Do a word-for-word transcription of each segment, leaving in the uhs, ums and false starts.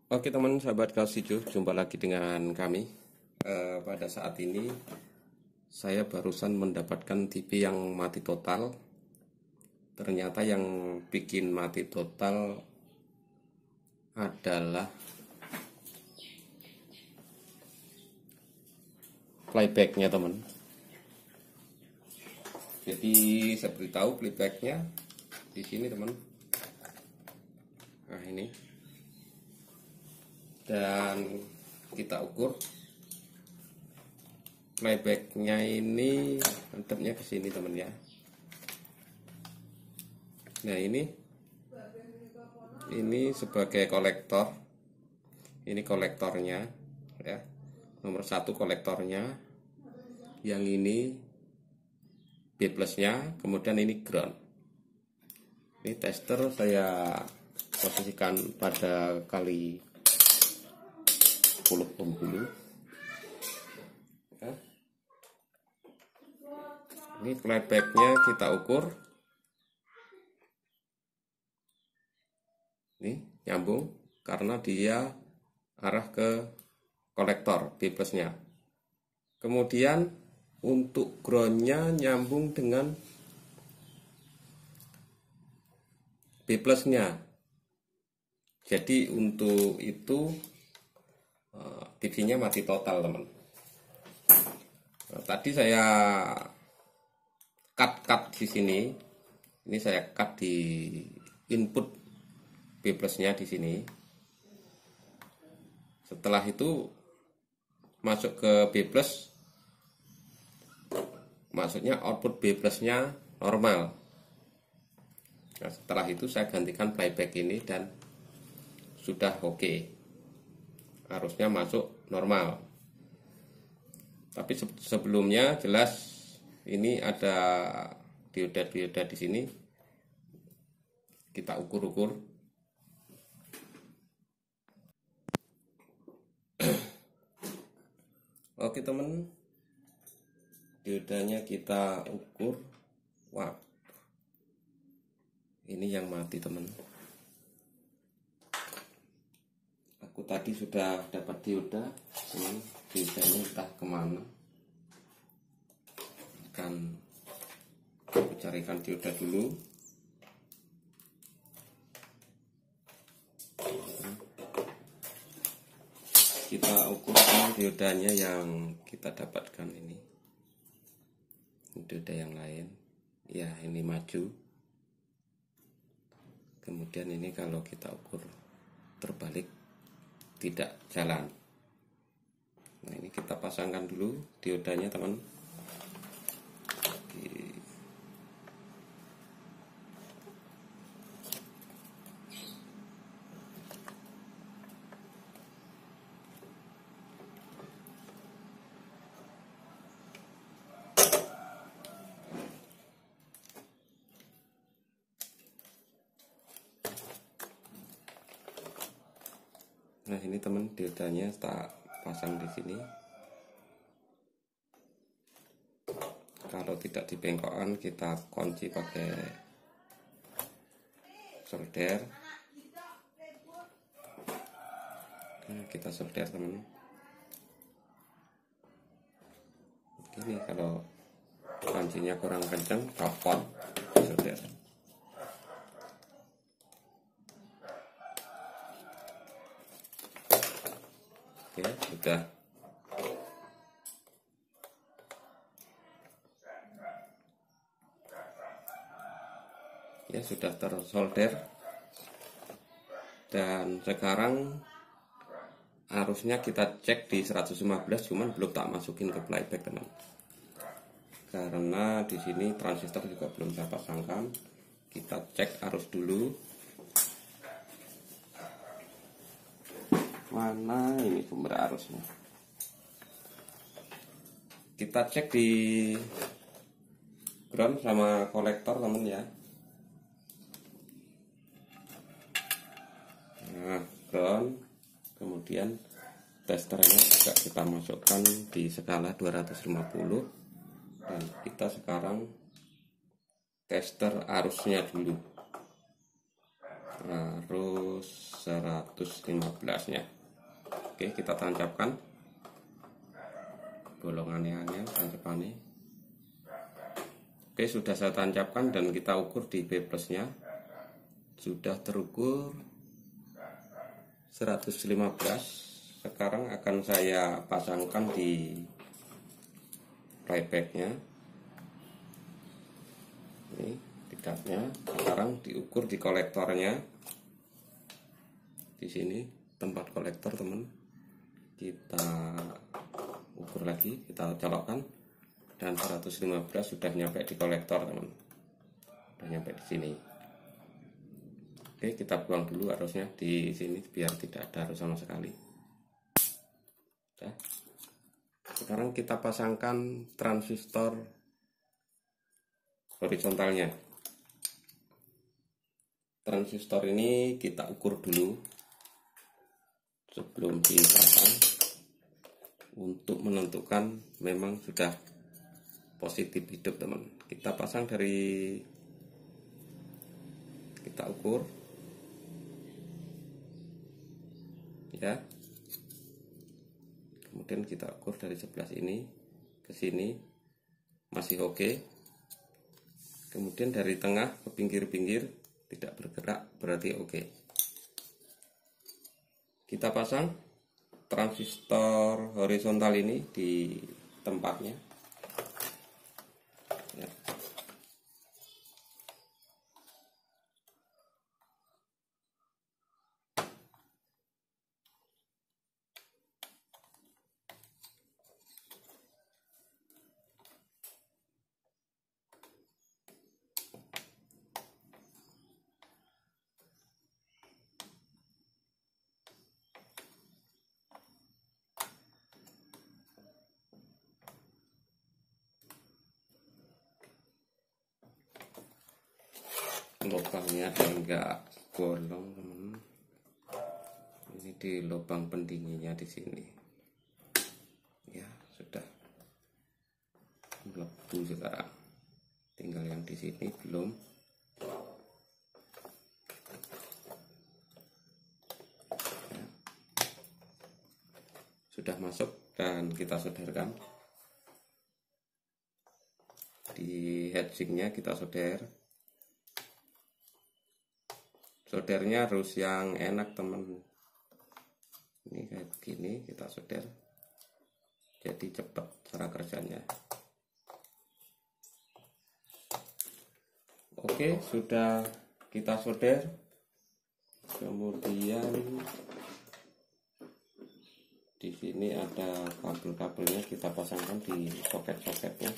Oke teman sahabat Kalsijo, jumpa lagi dengan kami. Eh, pada saat ini saya barusan mendapatkan T V yang mati total. Ternyata yang bikin mati total adalah playbacknya teman. Jadi saya beritahu playbacknya di sini teman. Nah ini. Dan kita ukur playbacknya ini mantapnya ke sini teman ya. Nah ini ini sebagai kolektor, ini kolektornya ya, nomor satu kolektornya, yang ini B plusnya, kemudian ini ground. Ini tester saya posisikan pada kali sepuluh pembuluh ya. Ini playbacknya kita ukur, ini nyambung karena dia arah ke kolektor B plusnya. Kemudian untuk groundnya nyambung dengan B plusnya. Jadi untuk itu T V-nya mati total teman. Nah, tadi saya cut-cut di sini. Ini saya cut di input B plusnya di sini. Setelah itu masuk ke B plus, maksudnya output B plusnya normal. Nah, setelah itu saya gantikan playback ini dan sudah oke. Okay. Harusnya masuk normal. Tapi sebelumnya jelas ini ada dioda-dioda di sini. Kita ukur-ukur. Oke teman, diodanya kita ukur. Wah, ini yang mati teman. Aku tadi sudah dapat dioda, ini diodanya entah kemana. Akan aku carikan dioda dulu. Kita ukurkan diodanya yang kita dapatkan ini. Dioda yang lain, ya ini maju. Kemudian ini kalau kita ukur terbalik, tidak jalan. Nah ini kita pasangkan dulu diodanya teman. Nah ini teman diodanya tak pasang di sini. Kalau tidak dibengkokkan kita kunci pakai solder. Nah, kita solder teman. Ini kalau kuncinya kurang kencang, kapot solder. Ya, sudah. Ya, sudah tersolder. Dan sekarang harusnya kita cek di seratus lima belas, cuman belum tak masukin ke playback teman. Karena di sini transistor juga belum saya pasangkan. Kita cek arus dulu. Mana ini sumber arusnya? Kita cek di ground sama kolektor teman ya. Nah, ground, kemudian testernya juga kita masukkan di skala dua ratus lima puluh. Dan kita sekarang tester arusnya dulu. harus seratus lima belas nya. Oke, kita tancapkan bolongannya, tancapannya. Oke, sudah saya tancapkan dan kita ukur di B plus nya sudah terukur seratus lima belas. Sekarang akan saya pasangkan di playbacknya. Ini tiketnya. Sekarang diukur di kolektornya. Di sini tempat kolektor, teman. Kita ukur lagi, kita colokkan, dan seratus lima belas sudah nyampe di kolektor, teman. Sudah nyampe di sini. Oke, kita buang dulu arusnya di sini biar tidak ada arus sama sekali. Nah, sekarang kita pasangkan transistor horizontalnya. Transistor ini kita ukur dulu sebelum dipasang untuk menentukan memang sudah positif hidup, teman. Kita pasang dari, kita ukur ya, kemudian kita ukur dari sebelah sini ke sini masih oke. Kemudian dari tengah ke pinggir-pinggir tidak bergerak, berarti oke. Kita pasang transistor horizontal ini di tempatnya ya. Lubangnya enggak bolong, teman. Ini di lubang pendinginnya di sini ya, sudah melebu sekarang. Tinggal yang di sini belum. Ya, sudah masuk dan kita solderkan. Di heatsinknya kita solder. Soldernya harus yang enak, teman. Ini kayak begini kita solder, jadi cepat cara kerjanya. Oke, sudah kita solder. Kemudian di sini ada kabel-kabelnya, kita pasangkan di soket-soketnya.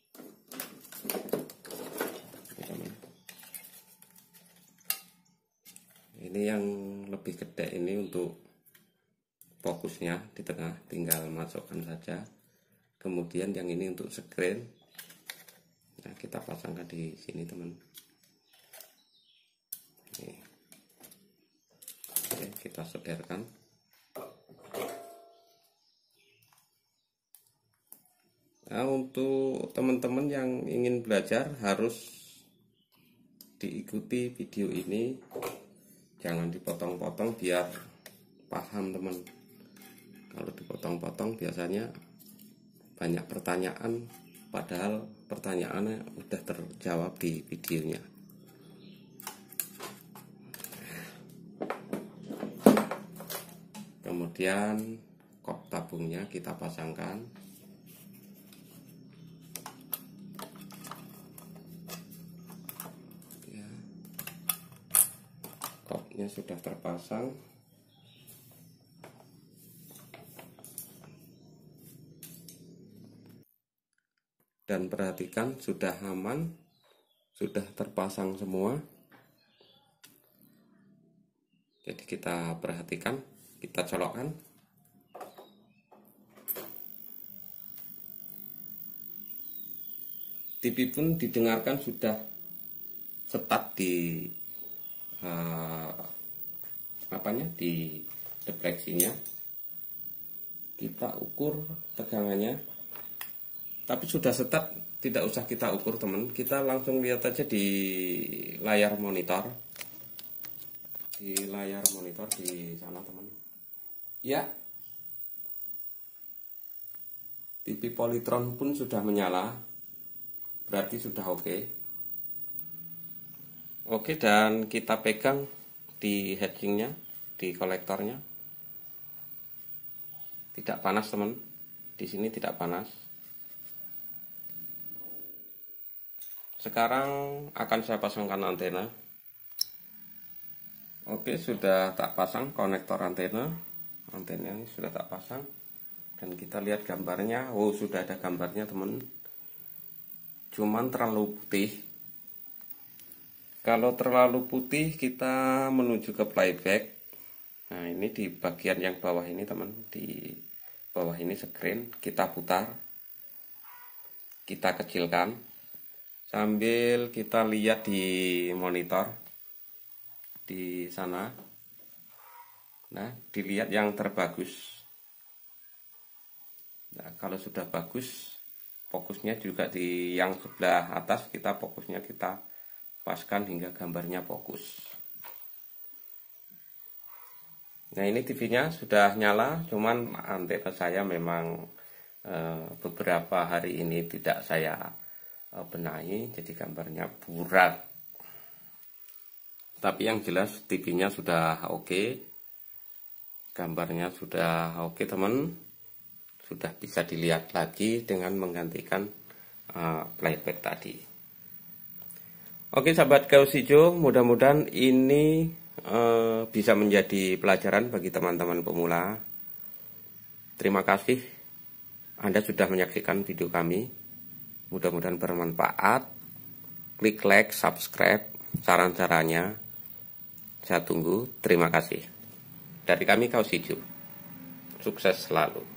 Ini yang lebih gede ini untuk fokusnya di tengah, tinggal masukkan saja. Kemudian yang ini untuk screen, nah kita pasangkan di sini, teman. Ini. Oke, kita solderkan. Nah, untuk teman-teman yang ingin belajar harus diikuti video ini. Jangan dipotong-potong biar paham, teman. Kalau dipotong-potong biasanya banyak pertanyaan, padahal pertanyaannya udah terjawab di videonya. Kemudian kop tabungnya kita pasangkan. Kopnya sudah terpasang. Dan perhatikan sudah aman, sudah terpasang semua. Jadi kita perhatikan, kita colokkan. T V pun didengarkan sudah setat di uh, apanya di defleksinya. Kita ukur tegangannya, tapi sudah setat, tidak usah kita ukur, teman. Kita langsung lihat aja di layar monitor. di layar monitor di sana teman. Ya, T V Polytron pun sudah menyala, berarti sudah oke. Oke, dan kita pegang di headingnya, di kolektornya. Tidak panas teman, di sini tidak panas. Sekarang akan saya pasangkan antena. Oke, sudah tak pasang konektor antena. Antena ini sudah tak pasang. Dan kita lihat gambarnya. Oh, sudah ada gambarnya teman. Cuman terlalu putih. Kalau terlalu putih kita menuju ke playback. Nah, ini di bagian yang bawah ini teman. Di bawah ini screen. Kita putar. Kita kecilkan. Sambil kita lihat di monitor. Di sana. Nah, dilihat yang terbagus. Nah, kalau sudah bagus, fokusnya juga di yang sebelah atas, kita fokusnya kita paskan hingga gambarnya fokus. Nah, ini T V-nya sudah nyala, cuman antena saya memang e, beberapa hari ini tidak saya e, benahi, jadi gambarnya buram. Tapi yang jelas T V-nya sudah oke, gambarnya sudah oke teman. Sudah bisa dilihat lagi dengan menggantikan uh, playback tadi. Oke sahabat Kaos Hijau, mudah-mudahan ini uh, bisa menjadi pelajaran bagi teman-teman pemula. Terima kasih Anda sudah menyaksikan video kami. Mudah-mudahan bermanfaat. Klik like, subscribe, saran-sarannya saya tunggu. Terima kasih. Dari kami Kaos Hijau, sukses selalu.